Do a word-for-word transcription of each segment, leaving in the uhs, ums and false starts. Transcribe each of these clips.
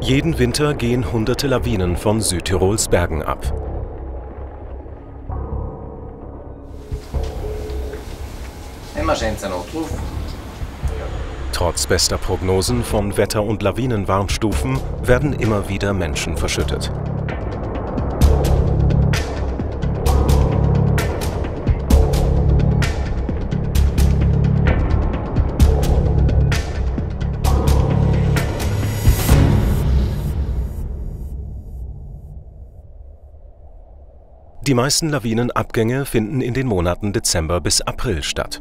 Jeden Winter gehen hunderte Lawinen von Südtirols Bergen ab. Trotz bester Prognosen von Wetter- und Lawinenwarnstufen werden immer wieder Menschen verschüttet. Die meisten Lawinenabgänge finden in den Monaten Dezember bis April statt.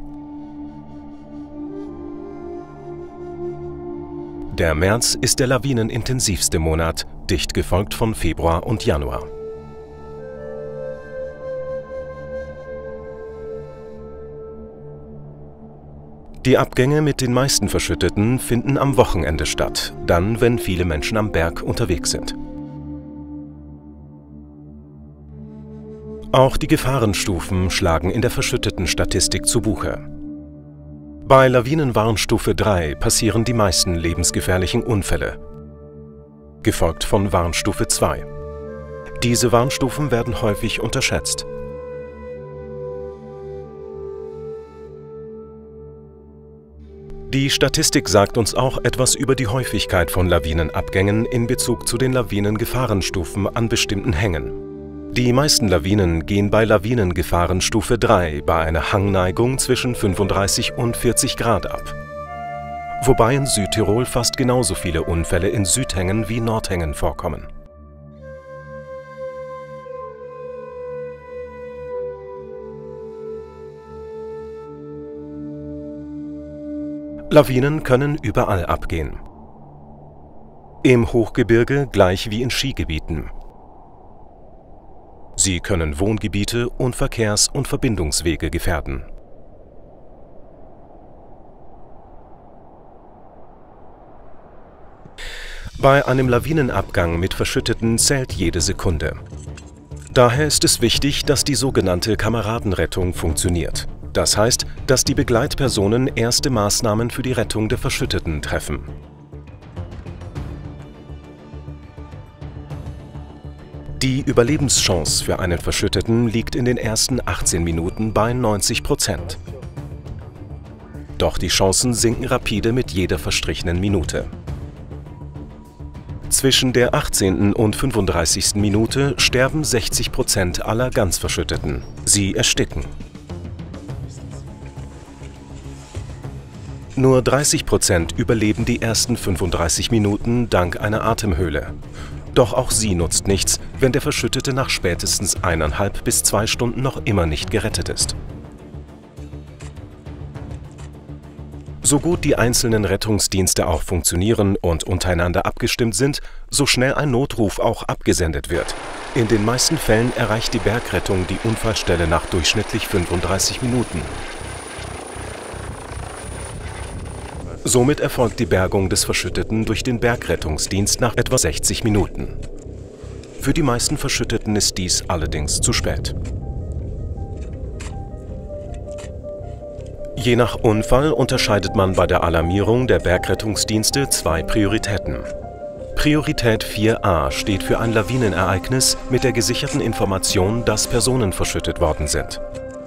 Der März ist der lawinenintensivste Monat, dicht gefolgt von Februar und Januar. Die Abgänge mit den meisten Verschütteten finden am Wochenende statt, dann, wenn viele Menschen am Berg unterwegs sind. Auch die Gefahrenstufen schlagen in der verschütteten Statistik zu Buche. Bei Lawinenwarnstufe drei passieren die meisten lebensgefährlichen Unfälle, gefolgt von Warnstufe zwei. Diese Warnstufen werden häufig unterschätzt. Die Statistik sagt uns auch etwas über die Häufigkeit von Lawinenabgängen in Bezug zu den Lawinengefahrenstufen an bestimmten Hängen. Die meisten Lawinen gehen bei Lawinengefahrenstufe drei bei einer Hangneigung zwischen fünfunddreißig und vierzig Grad ab. Wobei in Südtirol fast genauso viele Unfälle in Südhängen wie Nordhängen vorkommen. Lawinen können überall abgehen. Im Hochgebirge gleich wie in Skigebieten. Sie können Wohngebiete und Verkehrs- und Verbindungswege gefährden. Bei einem Lawinenabgang mit Verschütteten zählt jede Sekunde. Daher ist es wichtig, dass die sogenannte Kameradenrettung funktioniert. Das heißt, dass die Begleitpersonen erste Maßnahmen für die Rettung der Verschütteten treffen. Die Überlebenschance für einen Verschütteten liegt in den ersten achtzehn Minuten bei neunzig Prozent. Doch die Chancen sinken rapide mit jeder verstrichenen Minute. Zwischen der achtzehnten und fünfunddreißigsten Minute sterben sechzig Prozent aller Ganzverschütteten. Sie ersticken. Nur dreißig Prozent überleben die ersten fünfunddreißig Minuten dank einer Atemhöhle. Doch auch sie nutzt nichts, wenn der Verschüttete nach spätestens eineinhalb bis zwei Stunden noch immer nicht gerettet ist. So gut die einzelnen Rettungsdienste auch funktionieren und untereinander abgestimmt sind, so schnell ein Notruf auch abgesendet wird. In den meisten Fällen erreicht die Bergrettung die Unfallstelle nach durchschnittlich fünfunddreißig Minuten. Somit erfolgt die Bergung des Verschütteten durch den Bergrettungsdienst nach etwa sechzig Minuten. Für die meisten Verschütteten ist dies allerdings zu spät. Je nach Unfall unterscheidet man bei der Alarmierung der Bergrettungsdienste zwei Prioritäten. Priorität vier a steht für ein Lawinenereignis mit der gesicherten Information, dass Personen verschüttet worden sind.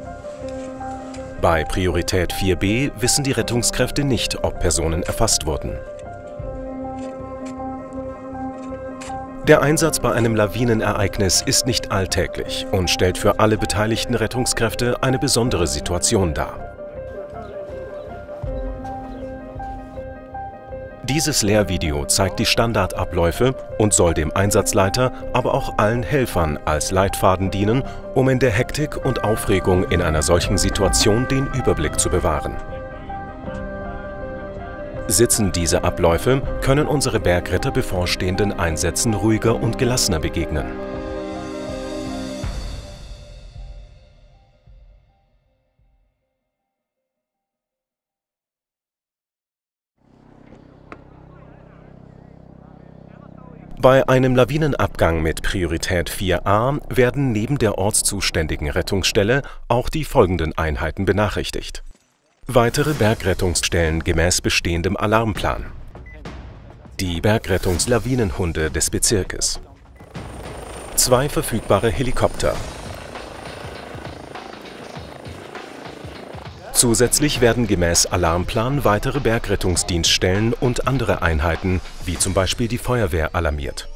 Bei Priorität vier b wissen die Rettungskräfte nicht, ob Personen erfasst wurden. Der Einsatz bei einem Lawinenereignis ist nicht alltäglich und stellt für alle beteiligten Rettungskräfte eine besondere Situation dar. Dieses Lehrvideo zeigt die Standardabläufe und soll dem Einsatzleiter, aber auch allen Helfern als Leitfaden dienen, um in der Hektik und Aufregung in einer solchen Situation den Überblick zu bewahren. Sitzen diese Abläufe, können unsere Bergretter bevorstehenden Einsätzen ruhiger und gelassener begegnen. Bei einem Lawinenabgang mit Priorität vier a werden neben der ortszuständigen Rettungsstelle auch die folgenden Einheiten benachrichtigt. Weitere Bergrettungsstellen gemäß bestehendem Alarmplan. Die Bergrettungs-Lawinenhunde des Bezirkes. Zwei verfügbare Helikopter. Zusätzlich werden gemäß Alarmplan weitere Bergrettungsdienststellen und andere Einheiten, wie zum Beispiel die Feuerwehr, alarmiert.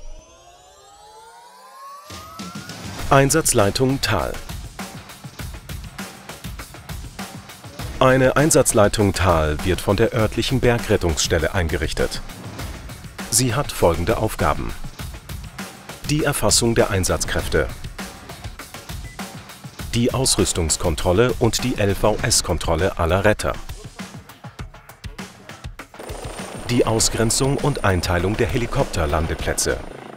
Einsatzleitung Tal. Eine Einsatzleitung Tal wird von der örtlichen Bergrettungsstelle eingerichtet. Sie hat folgende Aufgaben: die Erfassung der Einsatzkräfte, die Ausrüstungskontrolle und die L V S-Kontrolle aller Retter, die Ausgrenzung und Einteilung der Helikopterlandeplätze,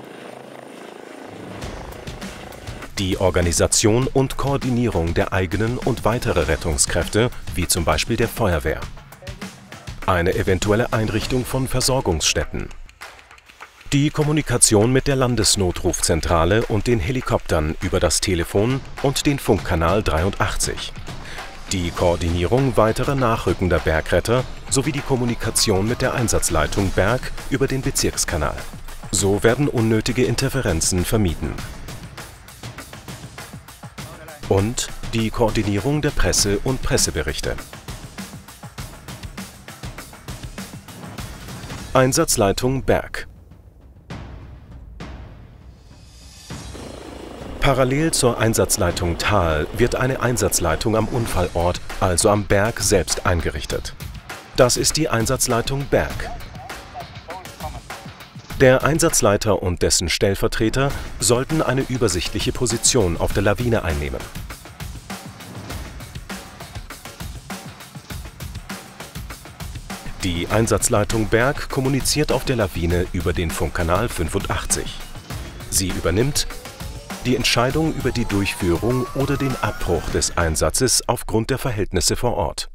die Organisation und Koordinierung der eigenen und weiterer Rettungskräfte, wie zum Beispiel der Feuerwehr, eine eventuelle Einrichtung von Versorgungsstätten, die Kommunikation mit der Landesnotrufzentrale und den Helikoptern über das Telefon und den Funkkanal dreiundachtzig, die Koordinierung weiterer nachrückender Bergretter sowie die Kommunikation mit der Einsatzleitung Berg über den Bezirkskanal. So werden unnötige Interferenzen vermieden. Und die Koordinierung der Presse und Presseberichte. Einsatzleitung Berg. Parallel zur Einsatzleitung Tal wird eine Einsatzleitung am Unfallort, also am Berg selbst, eingerichtet. Das ist die Einsatzleitung Berg. Der Einsatzleiter und dessen Stellvertreter sollten eine übersichtliche Position auf der Lawine einnehmen. Die Einsatzleitung Berg kommuniziert auf der Lawine über den Funkkanal fünfundachtzig. Sie übernimmt die Entscheidung über die Durchführung oder den Abbruch des Einsatzes aufgrund der Verhältnisse vor Ort.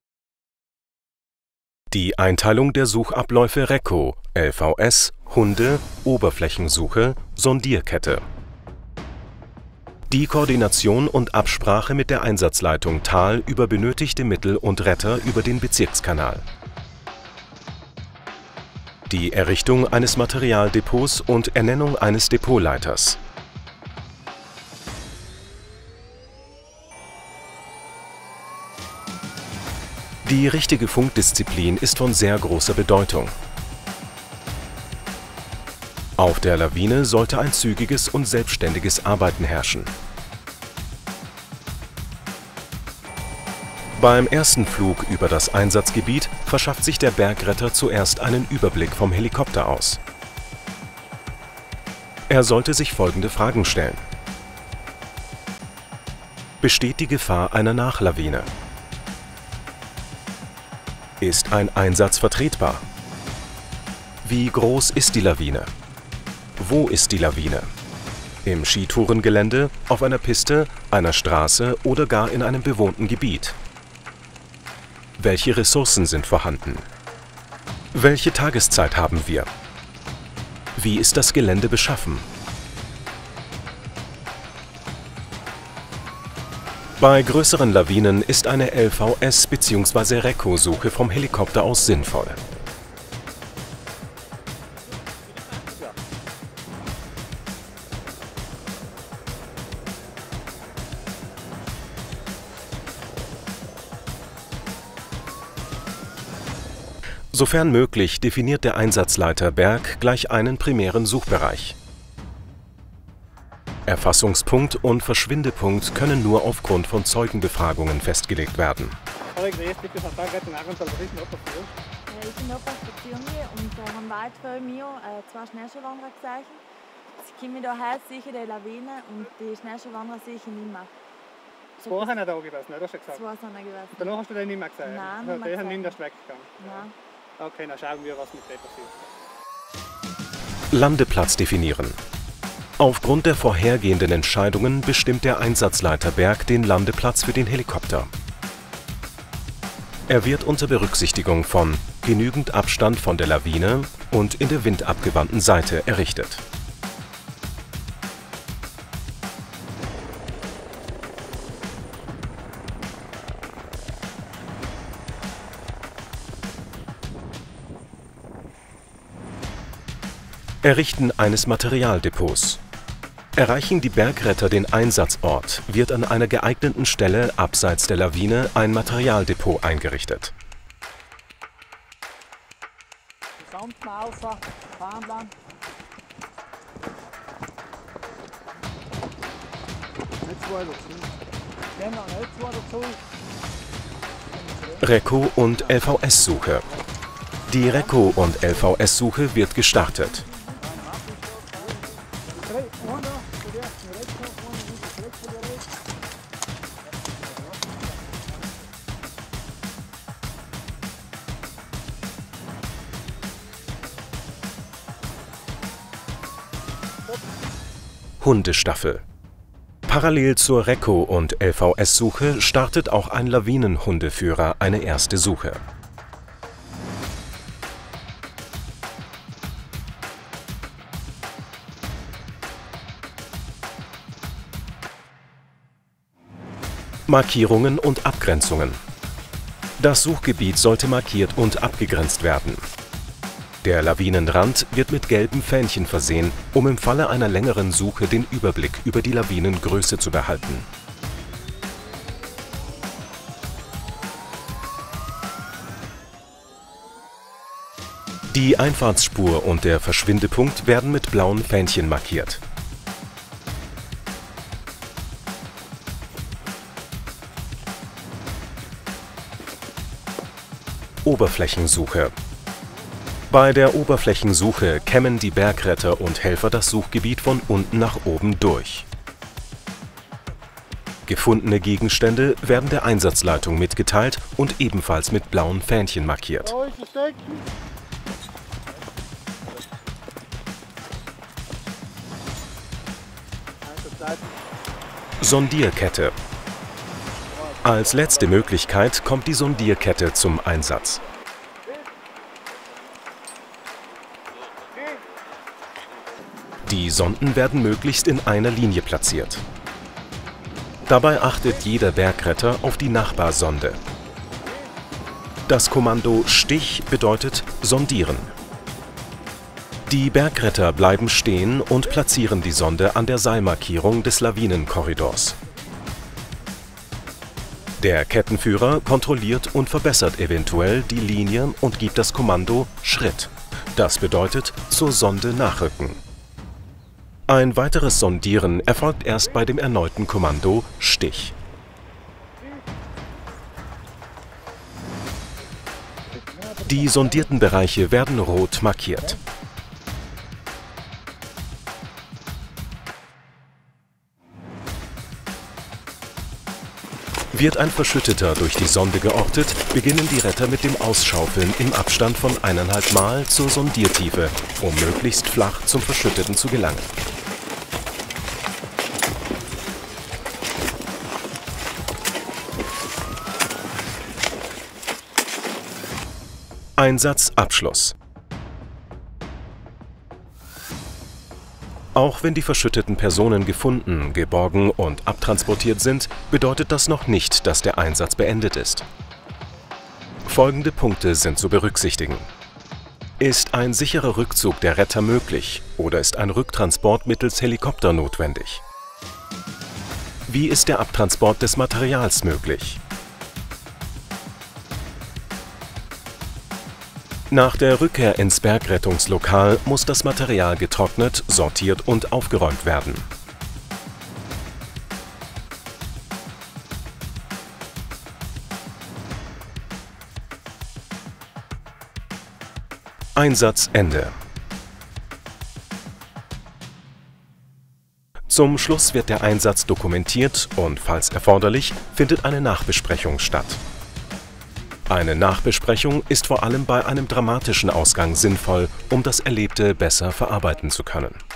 Die Einteilung der Suchabläufe Reco, L V S, Hunde, Oberflächensuche, Sondierkette. Die Koordination und Absprache mit der Einsatzleitung Tal über benötigte Mittel und Retter über den Bezirkskanal. Die Errichtung eines Materialdepots und Ernennung eines Depotleiters. Die richtige Funkdisziplin ist von sehr großer Bedeutung. Auf der Lawine sollte ein zügiges und selbstständiges Arbeiten herrschen. Beim ersten Flug über das Einsatzgebiet verschafft sich der Bergretter zuerst einen Überblick vom Helikopter aus. Er sollte sich folgende Fragen stellen: Besteht die Gefahr einer Nachlawine? Ist ein Einsatz vertretbar? Wie groß ist die Lawine? Wo ist die Lawine? Im Skitourengelände, auf einer Piste, einer Straße oder gar in einem bewohnten Gebiet? Welche Ressourcen sind vorhanden? Welche Tageszeit haben wir? Wie ist das Gelände beschaffen? Bei größeren Lawinen ist eine L V S bzw. Reco-Suche vom Helikopter aus sinnvoll. Sofern möglich, definiert der Einsatzleiter Berg gleich einen primären Suchbereich. Erfassungspunkt und Verschwindepunkt können nur aufgrund von Zeugenbefragungen festgelegt werden. Ich bin auf der Station und äh, haben weit vor mir äh, zwei Schneeschuhwanderer gesehen. Sie kommen hierher, sicher die Lawine und die Schneeschuhwanderer sehe ich nicht mehr. So zwei sind da gewesen, ne? Du hast schon gesagt. Zwei sind gewesen. Und danach hast du den nicht mehr gesehen? Nein, also, nicht mehr die haben gesehen. nicht in der Strecke gegangen? Nein. Okay, dann schauen wir, was mit dem passiert. Landeplatz definieren. Aufgrund der vorhergehenden Entscheidungen bestimmt der Einsatzleiter Berg den Landeplatz für den Helikopter. Er wird unter Berücksichtigung von genügend Abstand von der Lawine und in der windabgewandten Seite errichtet. Errichten eines Materialdepots. Erreichen die Bergretter den Einsatzort, wird an einer geeigneten Stelle abseits der Lawine ein Materialdepot eingerichtet. Reco und L V S-Suche. Die Reco- und L V S-Suche wird gestartet. Hundestaffel. Parallel zur Reco- und L V S-Suche startet auch ein Lawinenhundeführer eine erste Suche. Markierungen und Abgrenzungen. Das Suchgebiet sollte markiert und abgegrenzt werden. Der Lawinenrand wird mit gelben Fähnchen versehen, um im Falle einer längeren Suche den Überblick über die Lawinengröße zu behalten. Die Einfahrtsspur und der Verschwindepunkt werden mit blauen Fähnchen markiert. Oberflächensuche. Bei der Oberflächensuche kämmen die Bergretter und Helfer das Suchgebiet von unten nach oben durch. Gefundene Gegenstände werden der Einsatzleitung mitgeteilt und ebenfalls mit blauen Fähnchen markiert. Sondierkette. Als letzte Möglichkeit kommt die Sondierkette zum Einsatz. Die Sonden werden möglichst in einer Linie platziert. Dabei achtet jeder Bergretter auf die Nachbarsonde. Das Kommando Stich bedeutet sondieren. Die Bergretter bleiben stehen und platzieren die Sonde an der Seilmarkierung des Lawinenkorridors. Der Kettenführer kontrolliert und verbessert eventuell die Linie und gibt das Kommando Schritt. Das bedeutet zur Sonde nachrücken. Ein weiteres Sondieren erfolgt erst bei dem erneuten Kommando Stich. Die sondierten Bereiche werden rot markiert. Wird ein Verschütteter durch die Sonde geortet, beginnen die Retter mit dem Ausschaufeln im Abstand von eineinhalb Mal zur Sondiertiefe, um möglichst flach zum Verschütteten zu gelangen. Einsatzabschluss. Auch wenn die verschütteten Personen gefunden, geborgen und abtransportiert sind, bedeutet das noch nicht, dass der Einsatz beendet ist. Folgende Punkte sind zu berücksichtigen. Ist ein sicherer Rückzug der Retter möglich oder ist ein Rücktransport mittels Helikopter notwendig? Wie ist der Abtransport des Materials möglich? Nach der Rückkehr ins Bergrettungslokal muss das Material getrocknet, sortiert und aufgeräumt werden. Einsatzende. Zum Schluss wird der Einsatz dokumentiert und, falls erforderlich, findet eine Nachbesprechung statt. Eine Nachbesprechung ist vor allem bei einem dramatischen Ausgang sinnvoll, um das Erlebte besser verarbeiten zu können.